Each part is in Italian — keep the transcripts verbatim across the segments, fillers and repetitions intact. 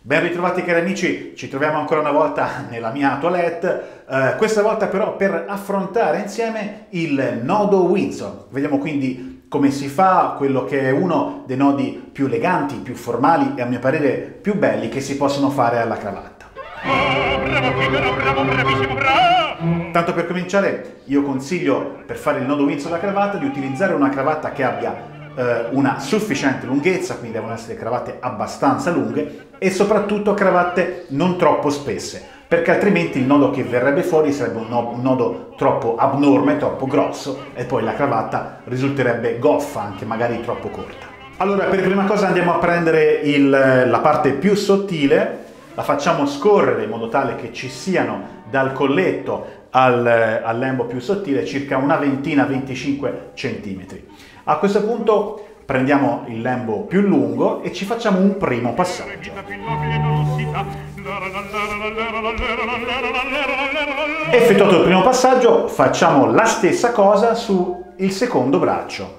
Ben ritrovati cari amici, ci troviamo ancora una volta nella mia toilette, eh, questa volta però per affrontare insieme il nodo Windsor. Vediamo quindi come si fa quello che è uno dei nodi più eleganti, più formali e a mio parere più belli che si possono fare alla cravatta. Oh, bravo Figaro, bravo, bravissimo, bravo! Tanto per cominciare io consiglio per fare il nodo Windsor alla cravatta di utilizzare una cravatta che abbia una sufficiente lunghezza, quindi devono essere cravatte abbastanza lunghe e soprattutto cravatte non troppo spesse, perché altrimenti il nodo che verrebbe fuori sarebbe un nodo, un nodo troppo abnorme, troppo grosso e poi la cravatta risulterebbe goffa, anche magari troppo corta. Allora, per prima cosa andiamo a prendere il, la parte più sottile, la facciamo scorrere in modo tale che ci siano dal colletto al, al lembo più sottile circa una ventina, venticinque centimetri. A questo punto prendiamo il lembo più lungo e ci facciamo un primo passaggio. Effettuato il primo passaggio, facciamo la stessa cosa sul secondo braccio.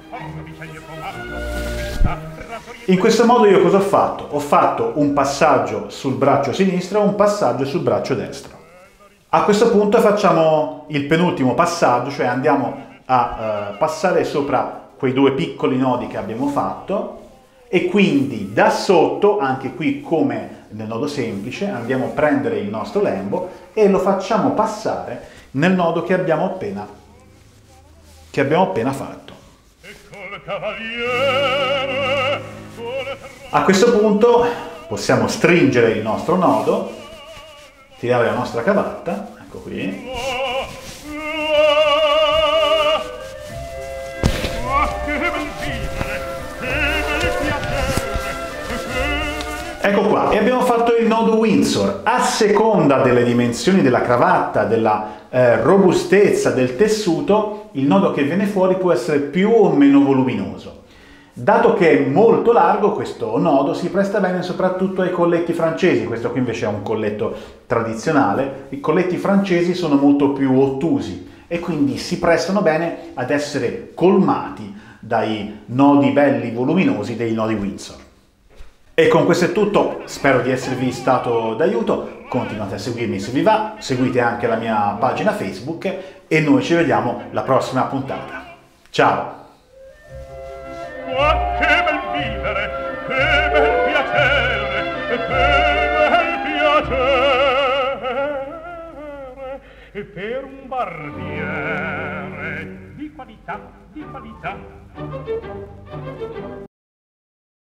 In questo modo io cosa ho fatto? Ho fatto un passaggio sul braccio sinistro e un passaggio sul braccio destro. A questo punto facciamo il penultimo passaggio, cioè andiamo a uh, passare sopra quei due piccoli nodi che abbiamo fatto e quindi da sotto, anche qui come nel nodo semplice, andiamo a prendere il nostro lembo e lo facciamo passare nel nodo che abbiamo appena, che abbiamo appena fatto. A questo punto possiamo stringere il nostro nodo, tirare la nostra cravatta, ecco qui. Ecco qua, e abbiamo fatto il nodo Windsor. A seconda delle dimensioni della cravatta, della eh, robustezza del tessuto, il nodo che viene fuori può essere più o meno voluminoso. Dato che è molto largo, questo nodo si presta bene soprattutto ai colletti francesi. Questo qui invece è un colletto tradizionale. I colletti francesi sono molto più ottusi e quindi si prestano bene ad essere colmati dai nodi belli voluminosi dei nodi Windsor. E con questo è tutto, spero di esservi stato d'aiuto, continuate a seguirmi se vi va, seguite anche la mia pagina Facebook e noi ci vediamo alla prossima puntata. Ciao! Oh, che bel vivere, che bel piacere, che bel piacere, e per un barbiere di qualità, di qualità.